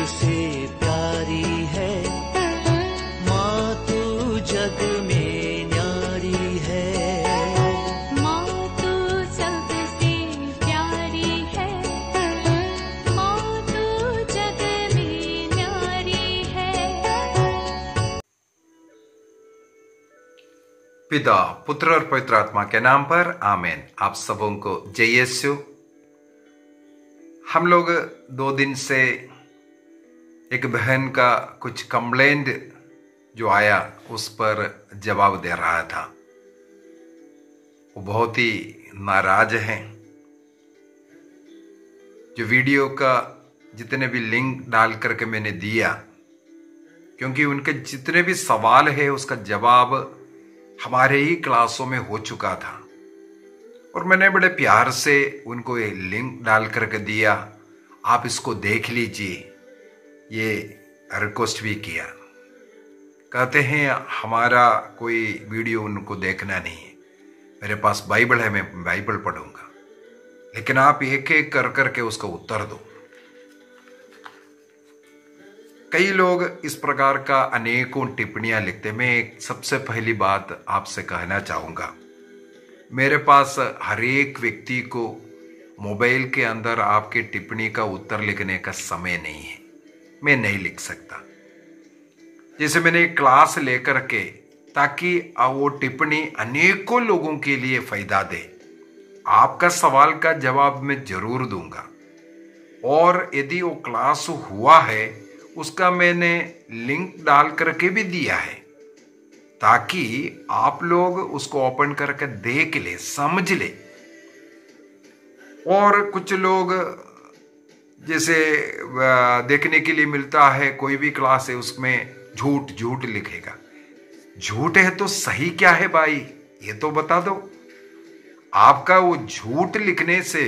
सबसे प्यारी है, माँ तू जग में न्यारी है। माँ तू सबसे प्यारी है, माँ तू जग में न्यारी है। पिता, पुत्र और पवित्र आत्मा के नाम पर आमीन। आप सबों को जय यीशु। हम लोग 2 दिन से एक बहन का कुछ कंप्लेंट जो आया उस पर जवाब दे रहा था। वो बहुत ही नाराज हैं। जो वीडियो का जितने भी लिंक डाल करके मैंने दिया, क्योंकि उनके जितने भी सवाल है उसका जवाब हमारे ही क्लासों में हो चुका था और मैंने बड़े प्यार से उनको ये लिंक डाल करके दिया, आप इसको देख लीजिए, ये रिक्वेस्ट भी किया। कहते हैं हमारा कोई वीडियो उनको देखना नहीं है, मेरे पास बाइबल है, मैं बाइबल पढ़ूंगा, लेकिन आप एक एक कर करके उसका उत्तर दो। कई लोग इस प्रकार का अनेकों टिप्पणियां लिखते। मैं एक सबसे पहली बात आपसे कहना चाहूंगा, मेरे पास हर एक व्यक्ति को मोबाइल के अंदर आपके टिप्पणी का उत्तर लिखने का समय नहीं है, मैं नहीं लिख सकता। जैसे मैंने एक क्लास लेकर के ताकि वो टिप्पणी अनेकों लोगों के लिए फायदा दे। आपका सवाल का जवाब मैं जरूर दूंगा और यदि वो क्लास हुआ है उसका मैंने लिंक डाल करके भी दिया है ताकि आप लोग उसको ओपन करके देख ले, समझ ले। और कुछ लोग जैसे देखने के लिए मिलता है कोई भी क्लास है उसमें झूठ झूठ लिखेगा। झूठ है तो सही क्या है भाई, ये तो बता दो। आपका वो झूठ लिखने से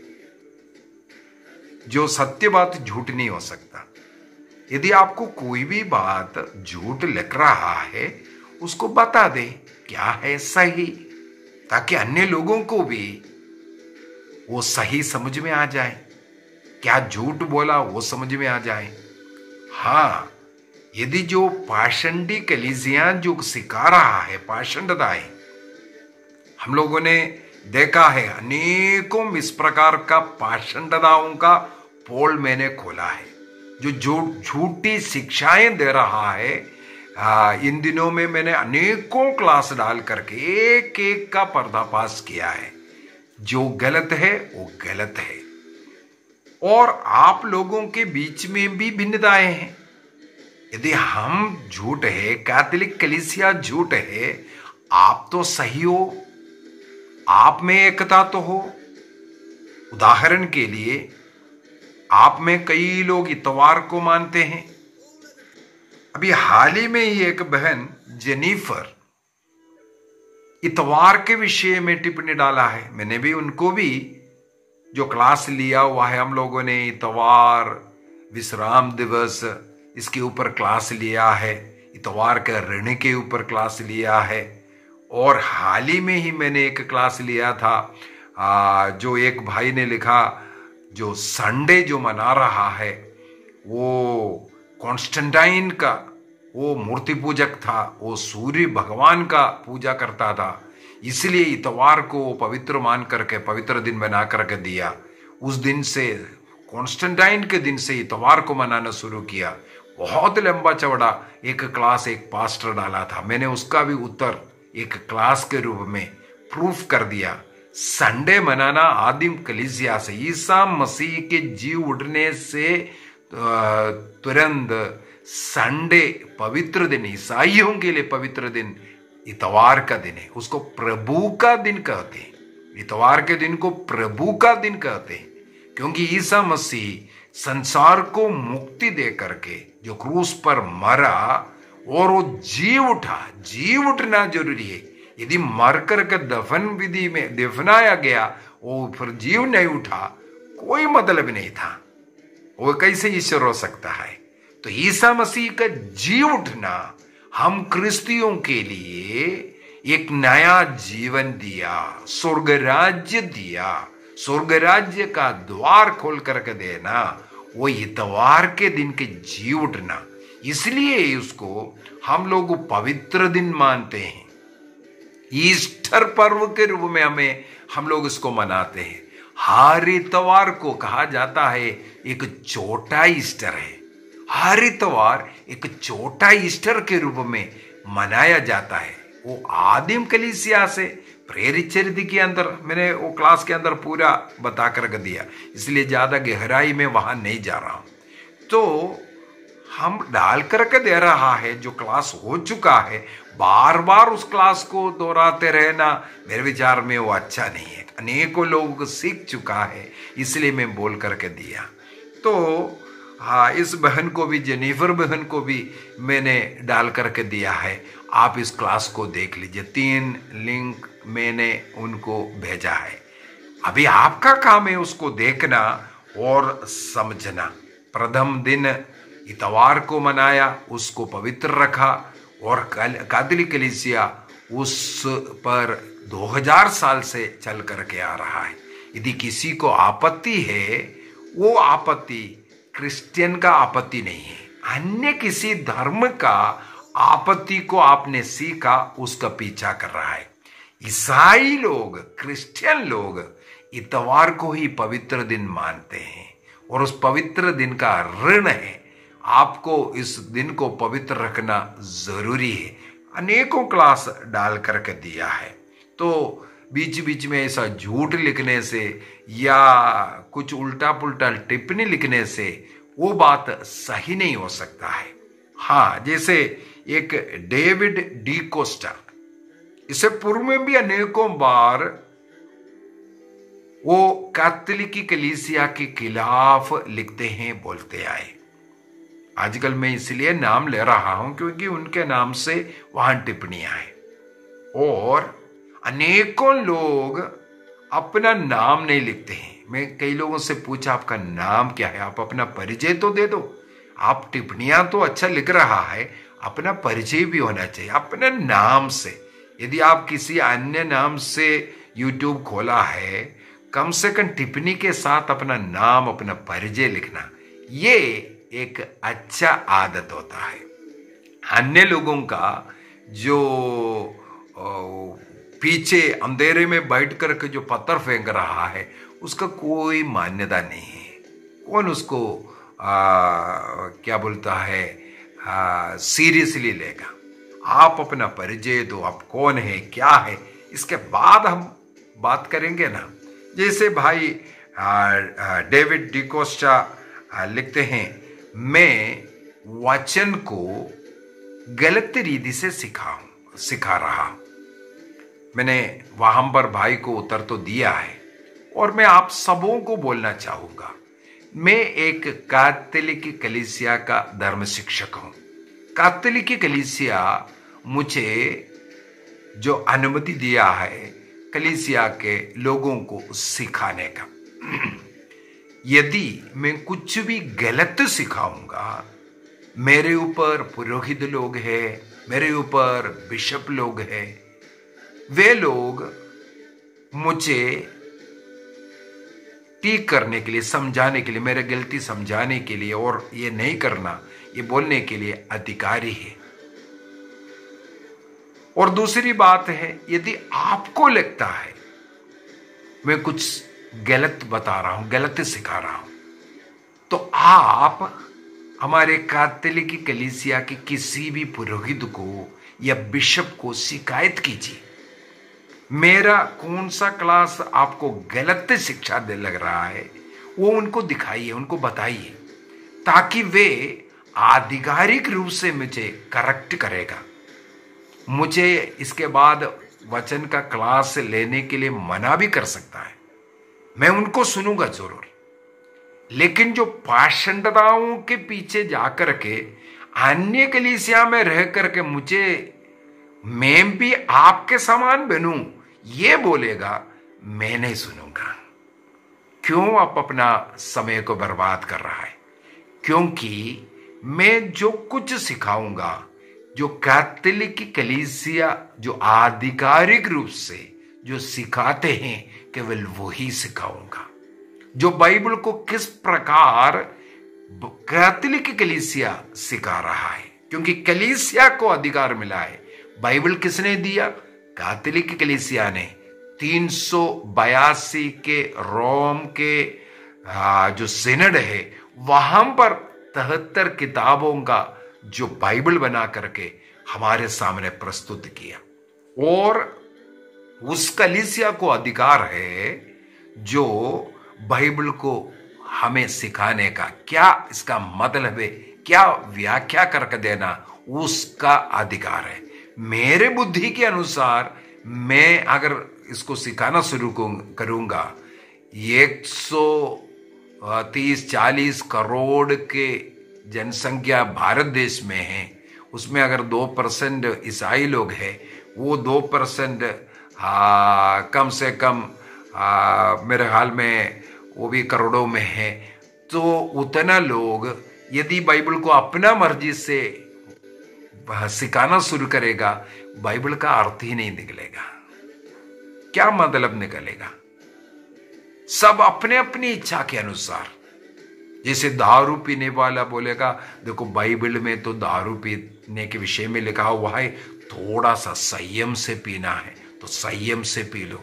जो सत्य बात झूठ नहीं हो सकता। यदि आपको कोई भी बात झूठ लिख रहा है उसको बता दे क्या है सही, ताकि अन्य लोगों को भी वो सही समझ में आ जाए, क्या झूठ बोला वो समझ में आ जाए। हाँ, यदि जो पाषंडी कलीसियां जो सिखा रहा है पाषंडताएं, हम लोगों ने देखा है अनेकों इस प्रकार का पाषंडताओं का पोल मैंने खोला है जो झूठी शिक्षाएं दे रहा है। इन दिनों में मैंने अनेकों क्लास डाल करके एक एक का पर्दाफाश किया है। जो गलत है वो गलत है और आप लोगों के बीच में भी भिन्नताएं हैं। यदि हम झूठ है, कैथोलिक कलीसिया झूठ है, आप तो सही हो, आप में एकता तो हो। उदाहरण के लिए आप में कई लोग इतवार को मानते हैं। अभी हाल ही में ही एक बहन जेनिफर इतवार के विषय में टिप्पणी डाला है। मैंने भी उनको भी जो क्लास लिया हुआ है, हम लोगों ने इतवार विश्राम दिवस इसके ऊपर क्लास लिया है, इतवार के ऋण के ऊपर क्लास लिया है। और हाल ही में ही मैंने एक क्लास लिया था जो एक भाई ने लिखा, जो संडे जो मना रहा है वो कॉन्स्टेंटाइन का वो मूर्ति पूजक था, वो सूर्य भगवान का पूजा करता था, इसलिए इतवार को पवित्र मान करके पवित्र दिन बना करके दिया। उस दिन से कॉन्स्टेंटाइन के दिन से इतवार को मनाना शुरू किया। बहुत लंबा चौड़ा एक क्लास एक पास्टर डाला था, मैंने उसका भी उत्तर एक क्लास के रूप में प्रूफ कर दिया। संडे मनाना आदिम कलीसिया से, ईसा मसीह के जी उठने से तुरंत संडे पवित्र दिन, ईसाइयों के लिए पवित्र दिन इतवार का दिन है, उसको प्रभु का दिन कहते हैं। इतवार के दिन को प्रभु का दिन कहते हैं क्योंकि ईसा मसीह संसार को मुक्ति दे करके जो क्रूस पर मरा और वो जी उठा। जी उठना जरूरी है। यदि मर करके दफन विधि में दफनाया गया वो फिर जीव नहीं उठा, कोई मतलब नहीं था, वो कैसे ईश्वर हो सकता है। तो ईसा मसीह का जी उठना हम क्रिस्तियों के लिए एक नया जीवन दिया, स्वर्ग राज्य दिया। स्वर्ग राज्य का द्वार खोल करके देना वो इतवार के दिन के जी उठना, इसलिए उसको हम लोग पवित्र दिन मानते हैं। ईस्टर पर्व के रूप में हम लोग इसको मनाते हैं। हर इतवार को कहा जाता है एक छोटा ईस्टर है। हर इतवार एक छोटा ईस्टर के रूप में मनाया जाता है। वो आदिम कलीसिया से प्रेरित चरित्र के अंदर मैंने वो क्लास के अंदर पूरा बता कर दिया, इसलिए ज्यादा गहराई में वहां नहीं जा रहा हूं। तो हम डाल करके दे रहा है, जो क्लास हो चुका है बार बार उस क्लास को दोहराते रहना मेरे विचार में वो अच्छा नहीं है। अनेकों लोग सीख चुका है, इसलिए मैं बोल करके दिया। तो हाँ, इस बहन को भी, जेनिफर बहन को भी मैंने डाल करके दिया है। आप इस क्लास को देख लीजिए, 3 लिंक मैंने उनको भेजा है। अभी आपका काम है उसको देखना और समझना। प्रथम दिन इतवार को मनाया, उसको पवित्र रखा, और कैथोलिक कलीसिया उस पर 2000 साल से चल करके आ रहा है। यदि किसी को आपत्ति है, वो आपत्ति क्रिश्चियन का आपत्ति नहीं है, अन्य किसी धर्म का आपत्ति को आपने सीखा, उसका पीछा कर रहा है। ईसाई लोग, क्रिश्चियन लोग इतवार को ही पवित्र दिन मानते हैं, और उस पवित्र दिन का ऋण है। आपको इस दिन को पवित्र रखना जरूरी है। अनेकों क्लास डाल करके दिया है। तो बीच बीच में ऐसा झूठ लिखने से या कुछ उल्टा पुल्टा टिप्पणी लिखने से वो बात सही नहीं हो सकता है। हाँ, जैसे एक डेविड डी कोस्टा, इससे पूर्व में भी अनेकों बार वो कैथोलिक कलीसिया के खिलाफ लिखते हैं, बोलते आए। आजकल मैं इसलिए नाम ले रहा हूं क्योंकि उनके नाम से वहां टिप्पणियां हैं, और अनेकों लोग अपना नाम नहीं लिखते हैं। मैं कई लोगों से पूछा, आपका नाम क्या है? आप अपना परिचय तो दे दो। आप टिप्पणियां तो अच्छा लिख रहा है, अपना परिचय भी होना चाहिए अपने नाम से। यदि आप किसी अन्य नाम से यूट्यूब खोला है, कम से कम टिप्पणी के साथ अपना नाम, अपना परिचय लिखना, ये एक अच्छा आदत होता है। अन्य लोगों का जो पीछे अंधेरे में बैठ करके जो पत्थर फेंक रहा है, उसका कोई मान्यता नहीं है। कौन उसको क्या बोलता है, सीरियसली लेगा? आप अपना परिचय दो, आप कौन है, क्या है, इसके बाद हम बात करेंगे ना। जैसे भाई डेविड डिकोस्टा लिखते हैं, मैं वचन को गलत रीति से सिखा रहा। मैंने वहां पर भाई को उत्तर तो दिया है, और मैं आप सबों को बोलना चाहूंगा, मैं एक कैथोलिक कलीसिया का धर्म शिक्षक हूं। कैथोलिक कलीसिया मुझे जो अनुमति दिया है कलीसिया के लोगों को सिखाने का, यदि मैं कुछ भी गलत सिखाऊंगा, मेरे ऊपर पुरोहित लोग हैं, मेरे ऊपर बिशप लोग हैं, वे लोग मुझे ठीक करने के लिए, समझाने के लिए, मेरे गलती समझाने के लिए और ये नहीं करना, ये बोलने के लिए अधिकारी है। और दूसरी बात है, यदि आपको लगता है मैं कुछ गलत बता रहा हूं, गलत सिखा रहा हूं, तो आप हमारे कैथोलिक कलीसिया के किसी भी पुरोहित को या बिशप को शिकायत कीजिए। मेरा कौन सा क्लास आपको गलत शिक्षा दे लग रहा है, वो उनको दिखाइए, उनको बताइए, ताकि वे आधिकारिक रूप से मुझे करेक्ट करेगा। मुझे इसके बाद वचन का क्लास लेने के लिए मना भी कर सकता है, मैं उनको सुनूंगा जरूर। लेकिन जो पाषंडताओं के पीछे जाकर के अन्य कलीसिया में रह करके मुझे मैं भी आपके समान बनूं, ये बोलेगा, मैं नहीं सुनूंगा। क्यों आप अपना समय को बर्बाद कर रहा है? क्योंकि मैं जो कुछ सिखाऊंगा, जो कैथोलिक कलीसिया जो आधिकारिक रूप से जो सिखाते हैं, केवल वही सिखाऊंगा। जो बाइबल को किस प्रकार कैथोलिक कलीसिया सिखा रहा है, क्योंकि कलीसिया को अधिकार मिला है। बाइबल किसने दिया? कैथोलिक कलीसिया ने। 382 के रोम के जो सिनड है वहां पर 73 किताबों का जो बाइबल बना करके हमारे सामने प्रस्तुत किया, और उस कलीसिया को अधिकार है जो बाइबल को हमें सिखाने का, क्या इसका मतलब है, क्या व्याख्या करके देना, उसका अधिकार है। मेरे बुद्धि के अनुसार मैं अगर इसको सिखाना शुरू करूंगा, 130-40 करोड़ के जनसंख्या भारत देश में है, उसमें अगर 2% ईसाई लोग हैं, वो 2% कम से कम मेरे ख्याल में वो भी करोड़ों में है। तो उतना लोग यदि बाइबल को अपना मर्जी से सिखाना शुरू करेगा, बाइबल का अर्थ ही नहीं निकलेगा। क्या मतलब निकलेगा? सब अपने अपनी इच्छा के अनुसार। जैसे दारू पीने वाला बोलेगा, देखो बाइबल में तो दारू पीने के विषय में लिखा हुआ है, थोड़ा सा संयम से पीना है तो संयम से पी लो।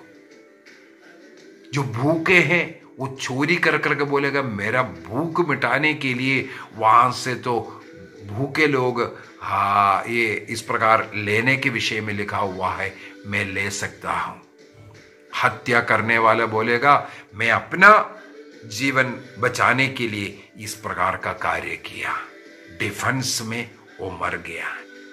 जो भूखे हैं वो चोरी कर करके बोलेगा, मेरा भूख मिटाने के लिए वहां से तो भूखे लोग ये इस प्रकार लेने के विषय में लिखा हुआ है, मैं ले सकता हूं। हत्या करने वाला बोलेगा, मैं अपना जीवन बचाने के लिए इस प्रकार का कार्य किया, डिफेंस में वो मर गया।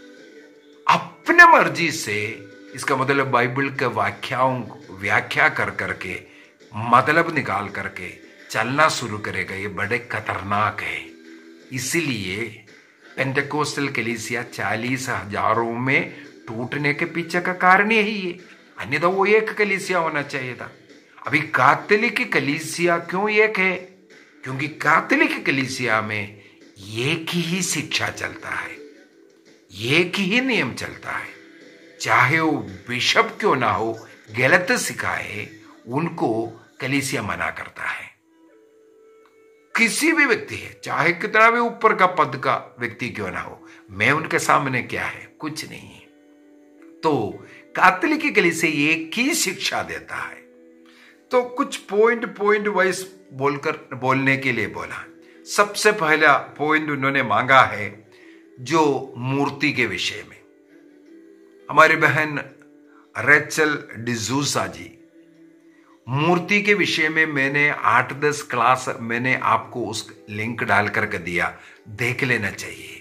अपने मर्जी से, इसका मतलब बाइबल के व्याख्या कर करके मतलब निकाल करके चलना शुरू करेगा, ये बड़े खतरनाक है। इसीलिए पेंटेकोस्टल कलीसिया 40,000 में टूटने के पीछे का कारण यही है, अन्यथा वो एक कलीसिया होना चाहिए था। अभी कैथोलिक कलीसिया क्यों एक है? क्योंकि कैथोलिक कलीसिया में एक ही शिक्षा चलता है, एक ही नियम चलता है। चाहे वो बिशप क्यों ना हो, गलत सिखाए उनको कलीसिया मना करता है। किसी भी व्यक्ति है, चाहे कितना भी ऊपर का पद का व्यक्ति क्यों ना हो, मैं उनके सामने क्या है? कुछ नहीं है। तो कैथोलिक कलीसिया एक ही शिक्षा देता है। तो कुछ पॉइंट वाइज बोलने के लिए बोला। सबसे पहला पॉइंट उन्होंने मांगा है जो मूर्ति के विषय में। हमारी बहन रेचल डिसूजा जी, मूर्ति के विषय में मैंने 8-10 क्लास मैंने आपको उस लिंक डाल करके दिया, देख लेना चाहिए।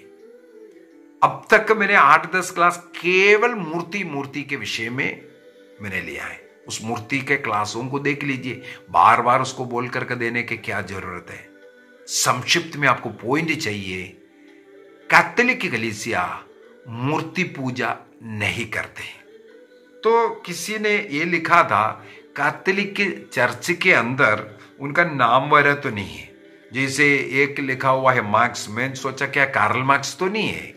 अब तक मैंने 8-10 क्लास केवल मूर्ति के विषय में मैंने लिया है। उस मूर्ति के क्लासों को देख लीजिए, बार बार उसको बोल करके देने की क्या जरूरत है। संक्षिप्त में आपको पॉइंट चाहिए। कैथोलिक कलीसिया मूर्ति पूजा नहीं करते। तो किसी ने ये लिखा था, कैथोलिक चर्च के अंदर उनका नाम वगैरह तो नहीं है। जैसे एक लिखा हुआ है मार्क्स, मैं सोचा क्या कार्ल मार्क्स तो नहीं है,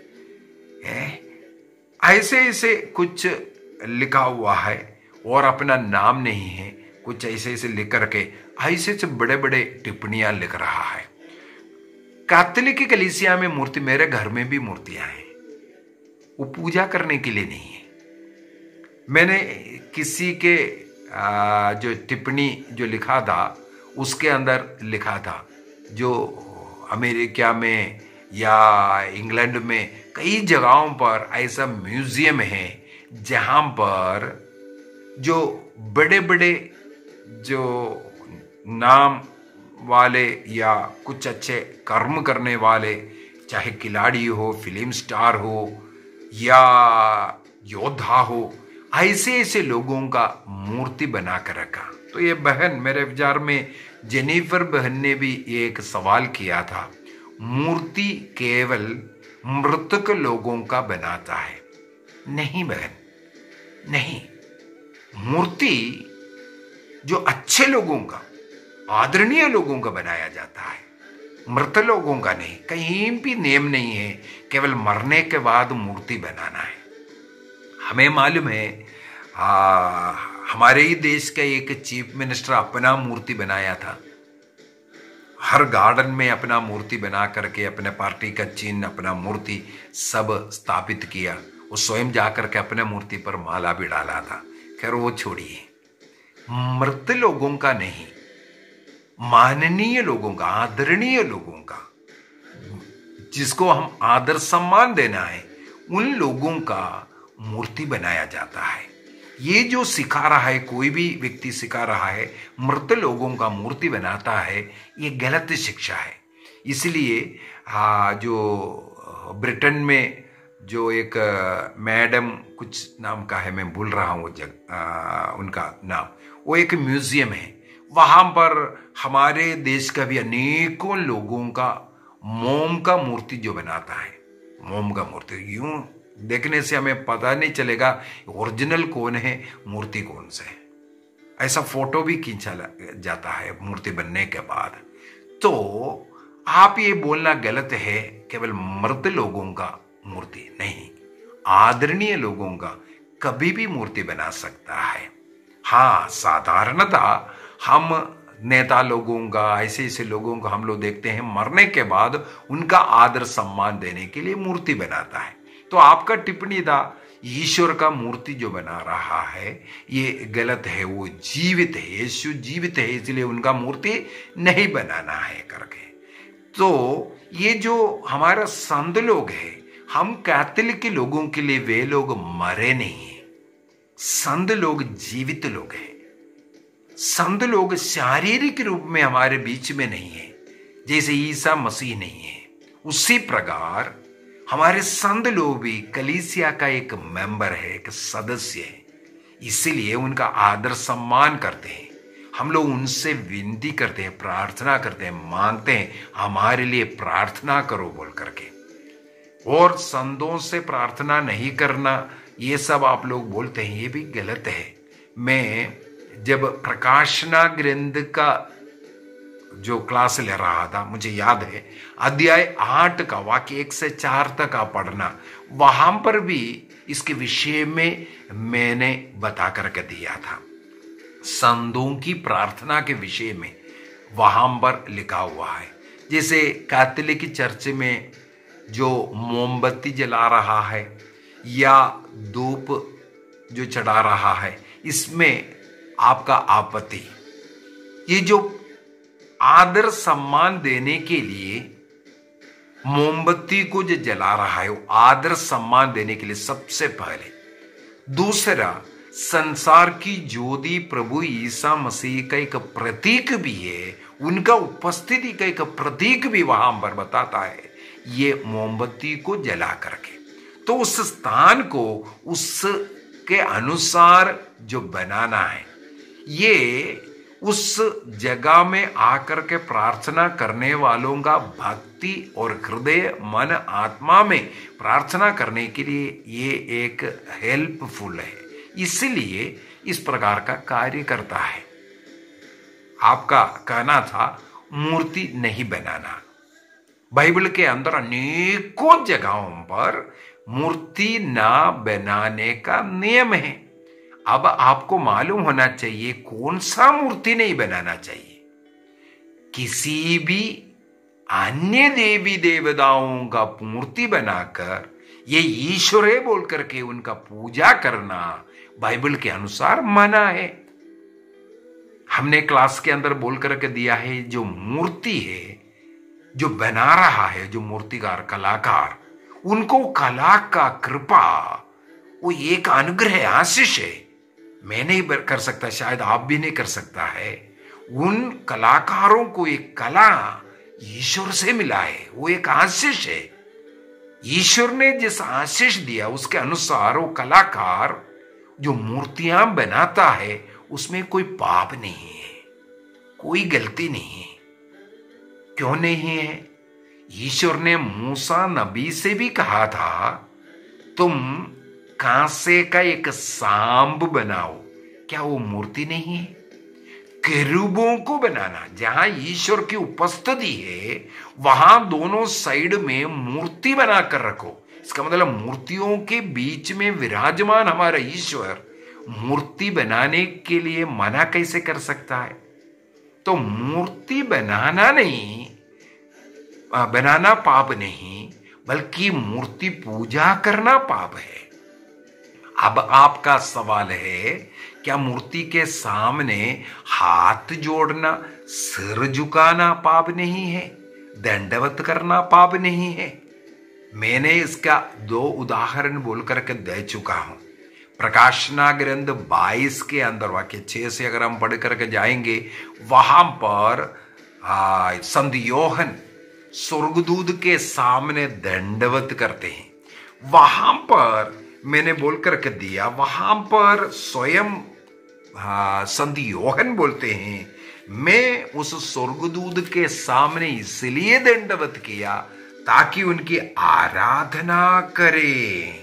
ऐसे कुछ लिखा हुआ है और अपना नाम नहीं है, कुछ ऐसे लिख करके ऐसे बड़े बड़े टिप्पणियां लिख रहा है। कैथोलिक कलीसिया में मूर्ति, मेरे घर में भी मूर्तियां हैं, वो पूजा करने के लिए नहीं है। मैंने किसी के जो टिप्पणी जो लिखा था उसके अंदर लिखा था, जो अमेरिका में या इंग्लैंड में कई जगहों पर ऐसा म्यूजियम है जहां पर जो बड़े बड़े जो नाम वाले या कुछ अच्छे कर्म करने वाले, चाहे खिलाड़ी हो, फिल्म स्टार हो या योद्धा हो, ऐसे लोगों का मूर्ति बना कर रखा। तो ये बहन, मेरे विचार में जेनिफर बहन ने भी एक सवाल किया था, मूर्ति केवल मृतक लोगों का बनाता है। नहीं बहन, नहीं, मूर्ति जो अच्छे लोगों का, आदरणीय लोगों का बनाया जाता है, मृत लोगों का नहीं। कहीं भी नियम नहीं है केवल मरने के बाद मूर्ति बनाना है। हमें मालूम है हमारे ही देश का एक चीफ मिनिस्टर अपना मूर्ति बनाया था, हर गार्डन में अपना मूर्ति बना करके अपने पार्टी का चिन्ह, अपना मूर्ति सब स्थापित किया। वो स्वयं जाकर के अपने मूर्ति पर माला भी डाला था। खैर वो छोड़िए, मृत लोगों का नहीं, माननीय लोगों का, आदरणीय लोगों का, जिसको हम आदर सम्मान देना है, उन लोगों का मूर्ति बनाया जाता है। ये जो सिखा रहा है, कोई भी व्यक्ति सिखा रहा है मृत लोगों का मूर्ति बनाता है, ये गलत शिक्षा है। इसलिए जो ब्रिटेन में जो एक मैडम कुछ नाम का है, मैं भूल रहा हूँ उनका नाम, वो एक म्यूजियम है, वहां पर हमारे देश का भी अनेकों लोगों का मोम का मूर्ति जो बनाता है, मोम का मूर्ति, यूं देखने से हमें पता नहीं चलेगा ओरिजिनल कौन है, मूर्ति कौन से है। ऐसा फोटो भी खींचा जाता है मूर्ति बनने के बाद। तो आप ये बोलना गलत है केवल मृत लोगों का मूर्ति नहीं, आदरणीय लोगों का कभी भी मूर्ति बना सकता है। हाँ, साधारणतः हम नेता लोगों का, ऐसे ऐसे लोगों को हम लोग देखते हैं मरने के बाद उनका आदर सम्मान देने के लिए मूर्ति बनाता है। तो आपका टिप्पणी था ईश्वर का मूर्ति जो बना रहा है ये गलत है, वो जीवित है, यीशु जीवित है, इसलिए उनका मूर्ति नहीं बनाना है करके। तो ये जो हमारा संत लोग है, हम कैथोलिक के लोगों के लिए वे लोग मरे नहीं है, संत लोग जीवित लोग हैं। संत लोग शारीरिक रूप में हमारे बीच में नहीं है, जैसे ईसा मसीह नहीं है, उसी प्रकार हमारे संत लोग भी कलीसिया का एक मेंबर है, एक सदस्य है, इसीलिए उनका आदर सम्मान करते हैं। हम लोग उनसे विनती करते हैं, प्रार्थना करते हैं, मांगते हैं हमारे लिए प्रार्थना करो बोल करके। और संतों से प्रार्थना नहीं करना, ये सब आप लोग बोलते हैं, ये भी गलत है। मैं जब प्रकाशना ग्रंथ का जो क्लास ले रहा था, मुझे याद है अध्याय 8 का वाक्य 1 से 4 तक आप पढ़ना, वहां पर भी इसके विषय में मैंने बता करके दिया था। संतों की प्रार्थना के विषय में वहां पर लिखा हुआ है। जैसे कैथोलिक चर्च में जो मोमबत्ती जला रहा है या धूप जो चढ़ा रहा है, इसमें आपका आपत्ति, ये जो आदर सम्मान देने के लिए मोमबत्ती को जो जला रहा है, वो आदर सम्मान देने के लिए सबसे पहले। दूसरा, संसार की ज्योति प्रभु ईसा मसीह का एक प्रतीक भी है, उनका उपस्थिति का एक प्रतीक भी वहां पर बताता है, ये मोमबत्ती को जला करके। तो उस स्थान को उसके अनुसार जो बनाना है, ये उस जगह में आकर के प्रार्थना करने वालों का भक्ति और हृदय मन आत्मा में प्रार्थना करने के लिए ये एक हेल्पफुल है, इसलिए इस प्रकार का कार्य करता है। आपका कहना था मूर्ति नहीं बनाना, बाइबल के अंदर अनेकों जगहों पर मूर्ति ना बनाने का नियम है। अब आपको मालूम होना चाहिए कौन सा मूर्ति नहीं बनाना चाहिए। किसी भी अन्य देवी देवताओं का मूर्ति बनाकर ये ईश्वर है बोल करके उनका पूजा करना बाइबल के अनुसार मना है। हमने क्लास के अंदर बोल करके दिया है, जो मूर्ति है, जो बना रहा है, जो मूर्तिकार कलाकार, उनको कला का कृपा, वो एक अनुग्रह आशीष है। मैं नहीं कर सकता, शायद आप भी नहीं कर सकता है। उन कलाकारों को एक कला ईश्वर से मिला है, वो एक आशीष है। ईश्वर ने जिस आशीष दिया उसके अनुसार वो कलाकार जो मूर्तियां बनाता है उसमें कोई पाप नहीं है, कोई गलती नहीं है। क्यों नहीं है? ईश्वर ने मूसा नबी से भी कहा था, तुम कांसे का एक सांब बनाओ। क्या वो मूर्ति नहीं है? केरूबों को बनाना, जहां ईश्वर की उपस्थिति है वहां दोनों साइड में मूर्ति बनाकर रखो। इसका मतलब मूर्तियों के बीच में विराजमान हमारा ईश्वर मूर्ति बनाने के लिए मना कैसे कर सकता है? तो मूर्ति बनाना पाप नहीं, बल्कि मूर्ति पूजा करना पाप है। अब आपका सवाल है, क्या मूर्ति के सामने हाथ जोड़ना, सिर झुकाना पाप नहीं है? दंडवत करना पाप नहीं है? मैंने इसका 2 उदाहरण बोल करके दे चुका हूं। प्रकाशना ग्रंथ 22 के अंदर वाक्य 6 से अगर हम पढ़ करके जाएंगे, वहां पर संत योहन स्वर्गदूत के सामने दंडवत करते हैं। वहां पर मैंने बोल करके दिया, वहां पर स्वयं संत योहन बोलते हैं, मैं उस स्वर्गदूत के सामने इसलिए दंडवत किया ताकि उनकी आराधना करे।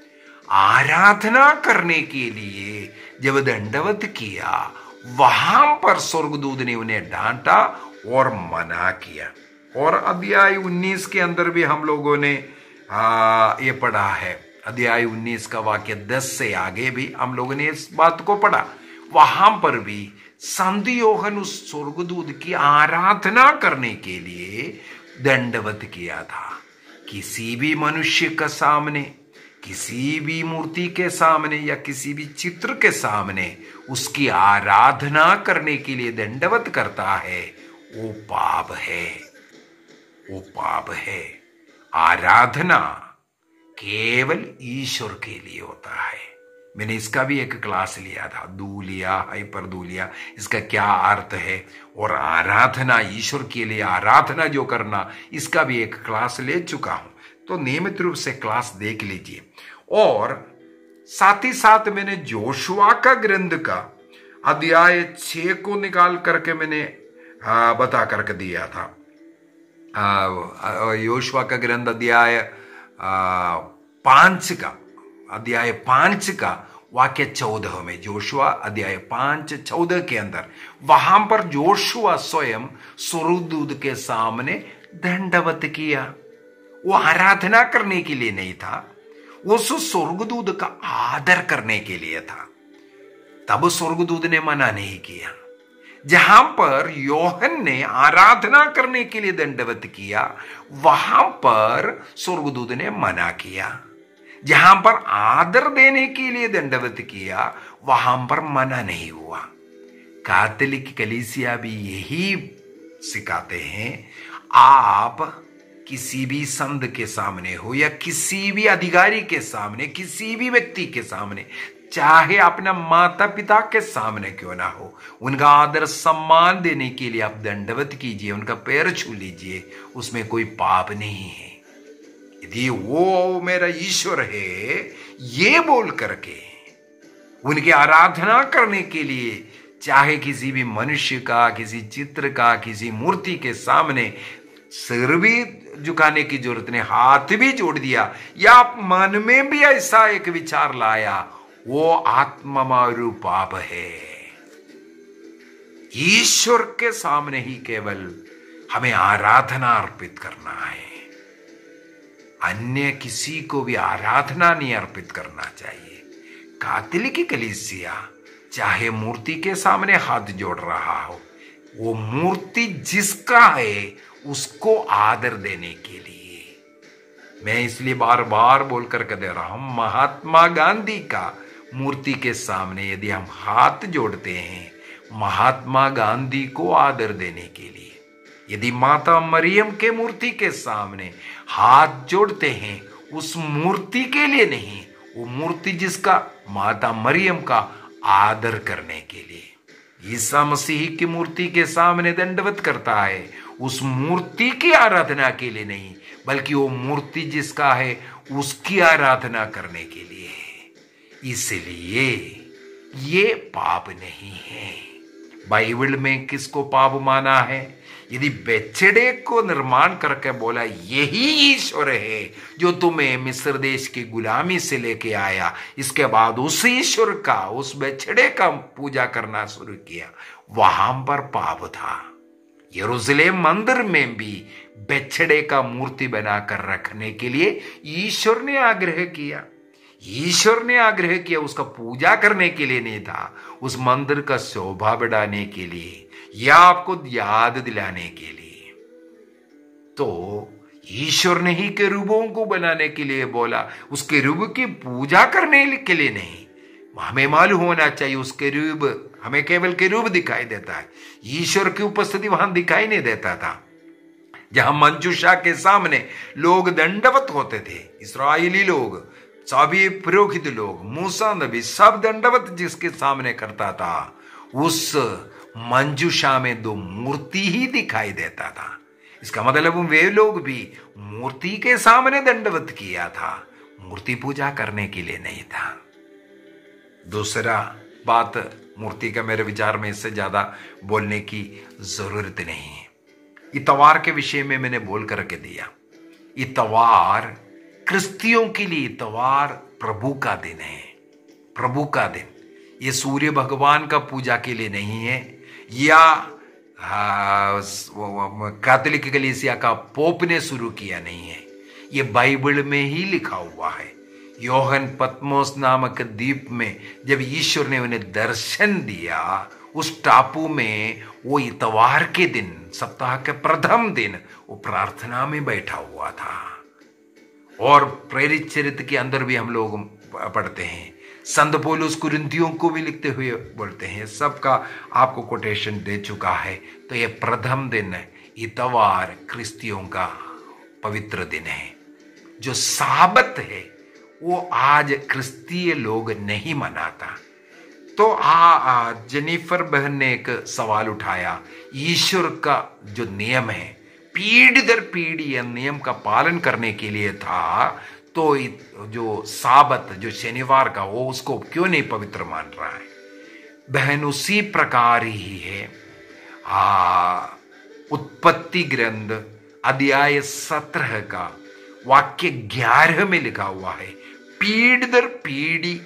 आराधना करने के लिए जब दंडवत किया, वहां पर स्वर्गदूत ने उन्हें डांटा और मना किया। और अध्याय 19 के अंदर भी हम लोगों ने ये पढ़ा है। अध्याय 19 का वाक्य 10 से आगे भी हम लोगों ने इस बात को पढ़ा। वहां पर भी संत योहन उस स्वर्गदूत की आराधना करने के लिए दंडवत किया था। किसी भी मनुष्य के सामने, किसी भी मूर्ति के सामने या किसी भी चित्र के सामने उसकी आराधना करने के लिए दंडवत करता है, वो पाप है, वो पाप है। आराधना केवल ईश्वर के लिए होता है। मैंने इसका भी एक क्लास लिया था, दूलिया, हाइपर दूलिया, इसका क्या अर्थ है, और आराधना, ईश्वर के लिए आराधना जो करना, इसका भी एक क्लास ले चुका हूं। तो नियमित रूप से क्लास देख लीजिए। और साथ ही साथ मैंने जोशुआ का ग्रंथ का अध्याय 6 को निकाल करके मैंने बता करके दिया था। योशुआ का ग्रंथ अध्याय 5 का वाक्य 14 में, जोशुआ अध्याय 5:14 के अंदर, वहां पर जोशुआ स्वयं स्वर्गदूत के सामने दंडवत किया। वो आराधना करने के लिए नहीं था, वो स्वर्गदूत का आदर करने के लिए था। तब स्वर्गदूत ने मना नहीं किया। जहां पर योहन ने आराधना करने के लिए दंडवत किया, वहां पर स्वर्गदूत ने मना किया। जहां पर आदर देने के लिए दंडवत किया, वहां पर मना नहीं हुआ। कैथोलिक कलीसिया भी यही सिखाते हैं, आप किसी भी संत के सामने हो या किसी भी अधिकारी के सामने, किसी भी व्यक्ति के सामने, चाहे अपना माता पिता के सामने क्यों ना हो, उनका आदर सम्मान देने के लिए आप दंडवत कीजिए, उनका पैर छू लीजिए, उसमें कोई पाप नहीं है। यदि वो मेरा ईश्वर है ये बोल करके उनकी आराधना करने के लिए, चाहे किसी भी मनुष्य का, किसी चित्र का, किसी मूर्ति के सामने सिर भी झुकाने की जरूरत नहीं, हाथ भी जोड़ दिया, या मन में भी ऐसा एक विचार लाया, वो आत्ममारू पाप है। ईश्वर के सामने ही केवल हमें आराधना अर्पित करना है, अन्य किसी को भी आराधना नहीं अर्पित करना चाहिए। कैथोलिक कलीसिया चाहे मूर्ति के सामने हाथ जोड़ रहा हो, वो मूर्ति जिसका है उसको आदर देने के लिए, मैं इसलिए बार बार बोल करके दे रहा हूं, महात्मा गांधी का मूर्ति के सामने यदि हम हाथ जोड़ते हैं, महात्मा गांधी को आदर देने के लिए, यदि माता मरियम के मूर्ति के सामने हाथ जोड़ते हैं, उस मूर्ति के लिए नहीं, वो मूर्ति जिसका माता मरियम का आदर करने के लिए। ईसा मसीह की मूर्ति के सामने दंडवत करता है, उस मूर्ति की आराधना के लिए नहीं, बल्कि वो मूर्ति जिसका है उसकी आराधना करने के लिए है। इसलिए ये पाप नहीं है। बाइबल में किसको पाप माना है? यदि बेचड़े को निर्माण करके बोला यही ईश्वर है जो तुम्हें मिस्र देश की गुलामी से लेके आया, इसके बाद उस ईश्वर का, उस बेचड़े का पूजा करना शुरू किया, वहां पर पाप था। यरूशलेम मंदिर में भी बेचड़े का मूर्ति बनाकर रखने के लिए ईश्वर ने आग्रह किया। ईश्वर ने आग्रह किया, उसका पूजा करने के लिए नहीं था, उस मंदिर का शोभा बढ़ाने के लिए। या आपको याद दिलाने के लिए। तो ईश्वर ने ही केरूबों को बनाने के लिए बोला, उस केरूब की पूजा करने के लिए नहीं। हमें मालूम होना चाहिए उस केरूब, हमें केवल केरूब दिखाई देता है, ईश्वर की उपस्थिति वहां दिखाई नहीं देता था। जहां मंजूषा के सामने लोग दंडवत होते थे, इस्राएली लोग, सभी पुरोहित लोग, मूसा नबी, सब दंडवत जिसके सामने करता था, उस मंजूषा में दो मूर्ति ही दिखाई देता था। इसका मतलब वे लोग भी मूर्ति के सामने दंडवत किया था, मूर्ति पूजा करने के लिए नहीं था। दूसरा बात, मूर्ति का मेरे विचार में इससे ज्यादा बोलने की जरूरत नहीं है। इतवार के विषय में मैंने बोल करके दिया। इतवार क्रिस्तियों के लिए, इतवार प्रभु का दिन है, प्रभु का दिन। ये सूर्य भगवान का पूजा के लिए नहीं है, या कैथोलिक कलीसिया का पोप ने शुरू किया नहीं है, ये बाइबल में ही लिखा हुआ है। योहन पत्मोस नामक द्वीप में जब ईश्वर ने उन्हें दर्शन दिया, उस टापू में वो इतवार के दिन, सप्ताह के प्रथम दिन, वो प्रार्थना में बैठा हुआ था। और प्रेरित चरित्र के अंदर भी हम लोग पढ़ते हैं, संत पौलुस कुरिन्थियों को भी लिखते हुए बोलते हैं, सबका आपको कोटेशन दे चुका है। तो ये प्रथम दिन इतवार क्रिस्तियों का पवित्र दिन है। जो साबत है वो आज क्रिस्तीय लोग नहीं मनाता। तो जेनिफर बहन ने एक सवाल उठाया, ईश्वर का जो नियम है पीढ़ी दर पीढ़ी यह नियम का पालन करने के लिए था, तो जो साबत, जो शनिवार का, वो उसको क्यों नहीं पवित्र मान रहा है? बहन, उसी प्रकार ही है। उत्पत्ति ग्रंथ अध्याय 17 का वाक्य 11 में लिखा हुआ है, पीढ़ी दर पीढ़ी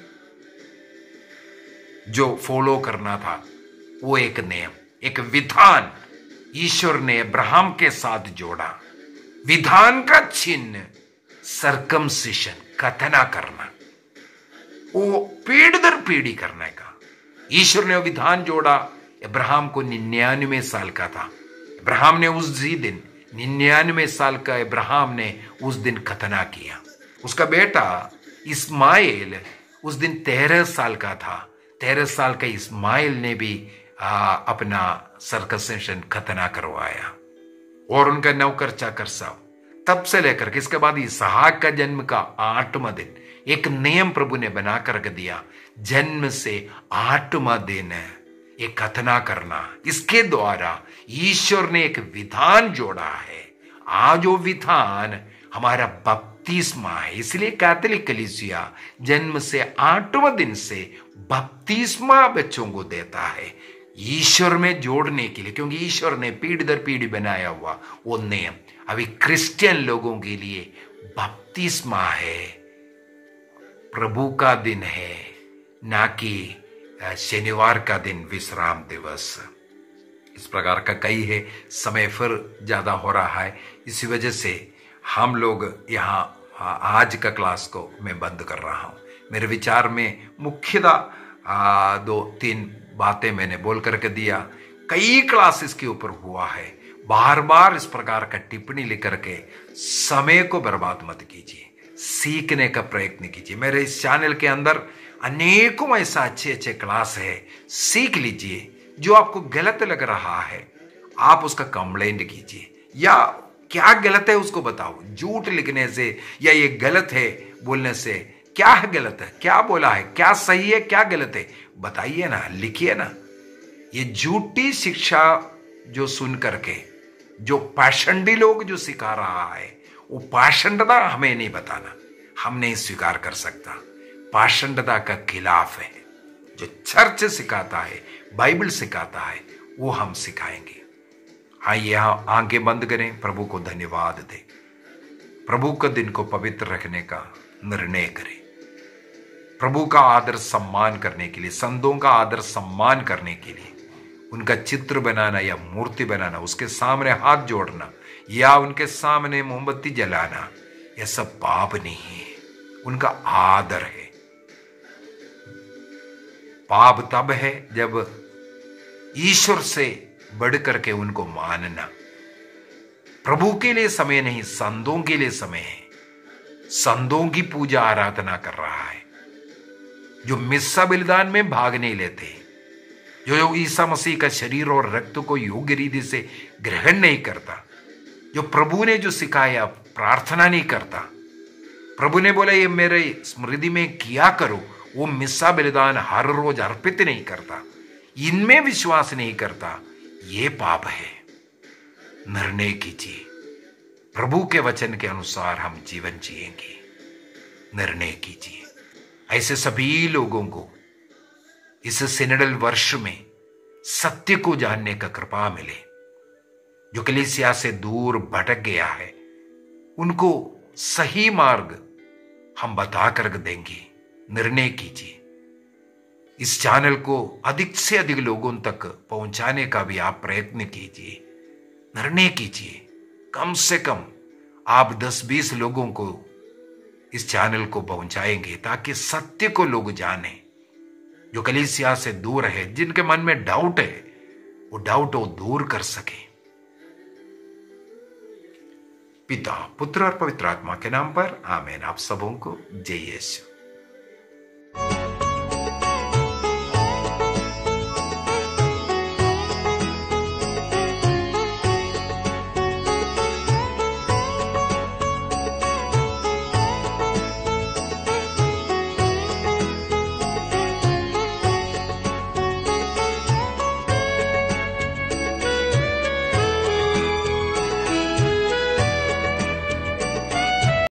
जो फॉलो करना था वो एक नियम, एक विधान ईश्वर ने अब्राहम के साथ जोड़ा। विधान का चिन्ह सर्कमसिशन, खतना करना, वो पीढ़ी दर पीढ़ी करने का ईश्वर ने विधान जोड़ा। अब्राहम को 99 साल का था, अब्राहम ने उस दिन 99 साल का अब्राहम ने उस दिन खतना किया। उसका बेटा इस्माइल उस दिन 13 साल का था, 13 साल का इस्माइल ने भी अपना सर्कमसिशन खतना करवाया। और उनका नौकर चाकर सब, तब से लेकर के इसके बाद इसहाक का जन्म का 8वां दिन एक नियम प्रभु ने बना कर दिया, जन्म से 8वां दिन एक खतना करना। इसके द्वारा ईश्वर ने एक विधान जोड़ा है। आज वो विधान हमारा बपतिस्मा है। इसलिए कैथोलिक कलीसिया जन्म से 8वां दिन से बपतिस्मा बच्चों को देता है, ईश्वर में जोड़ने के लिए, क्योंकि ईश्वर ने पीढ़ी दर पीढ़ी बनाया हुआ वो नियम अभी क्रिश्चियन लोगों के लिए बपतिस्मा है, प्रभु का दिन है, ना कि शनिवार का दिन, विश्राम दिवस। इस प्रकार का कई है, समय फिर ज्यादा हो रहा है, इसी वजह से हम लोग यहाँ आज का क्लास को मैं बंद कर रहा हूँ। मेरे विचार में मुख्यतः 2-3 बातें मैंने बोल करके दिया। कई क्लासेस के ऊपर हुआ है, बार बार इस प्रकार का टिप्पणी लिख करके समय को बर्बाद मत कीजिए, सीखने का प्रयत्न कीजिए। मेरे इस चैनल के अंदर अनेकों ऐसा अच्छे क्लास है, सीख लीजिए। जो आपको गलत लग रहा है आप उसका कंप्लेंट कीजिए, या क्या गलत है उसको बताओ। झूठ लिखने से या ये गलत है बोलने से क्या है गलत है, क्या बोला है, क्या सही है, क्या गलत है, बताइए ना, लिखिए ना। ये झूठी शिक्षा जो सुन करके जो पाषंडी लोग जो सिखा रहा है, वो पाषंडता हमें नहीं बताना, हम नहीं स्वीकार कर सकता। पाषंडता का खिलाफ है। जो चर्च सिखाता है, बाइबल सिखाता है, वो हम सिखाएंगे। आइए यहाँ आंखें बंद करें, प्रभु को धन्यवाद दें, प्रभु का दिन को पवित्र रखने का निर्णय करें, प्रभु का आदर सम्मान करने के लिए, संतों का आदर सम्मान करने के लिए, उनका चित्र बनाना या मूर्ति बनाना, उसके सामने हाथ जोड़ना या उनके सामने मोमबत्ती जलाना, यह सब पाप नहीं है, उनका आदर है। पाप तब है जब ईश्वर से बढ़ करके उनको मानना। प्रभु के लिए समय नहीं, संतों के लिए समय है। संतों की पूजा आराधना कर रहा है, जो मिस्सा बलिदान में भाग नहीं लेते, जो ईसा मसीह का शरीर और रक्त को योग्य रीति से ग्रहण नहीं करता, जो प्रभु ने जो सिखाया प्रार्थना नहीं करता। प्रभु ने बोला ये मेरे स्मृति में किया करो, वो मिस्सा बलिदान हर रोज अर्पित नहीं करता, इनमें विश्वास नहीं करता, ये पाप है। निर्णय कीजिए, प्रभु के वचन के अनुसार हम जीवन जिएंगे। निर्णय कीजिए। ऐसे सभी लोगों को इस सिनडल वर्ष में सत्य को जानने का कृपा मिले। जो कलीसिया से दूर भटक गया है, उनको सही मार्ग हम बता कर देंगे। निर्णय कीजिए। इस चैनल को अधिक से अधिक लोगों तक पहुंचाने का भी आप प्रयत्न कीजिए। निर्णय कीजिए, कम से कम आप 10-20 लोगों को इस चैनल को पहुंचाएंगे, ताकि सत्य को लोग जाने। जो कलीसिया से दूर है, जिनके मन में डाउट है, वो डाउट वो दूर कर सके। पिता, पुत्र और पवित्र आत्मा के नाम पर आमीन। आप सबों को जय यीशु।